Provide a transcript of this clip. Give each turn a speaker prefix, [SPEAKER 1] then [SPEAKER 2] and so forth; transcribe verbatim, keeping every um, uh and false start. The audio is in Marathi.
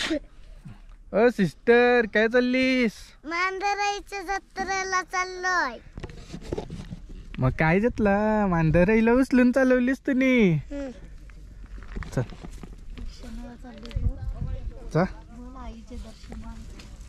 [SPEAKER 1] ओ सिस्टर काय चाललीस?
[SPEAKER 2] मांजराईच्या जत्रेला चाललोय.
[SPEAKER 1] मग काय घेतला? मांजराईला उचलून चालवलीस तुम्ही? चल चा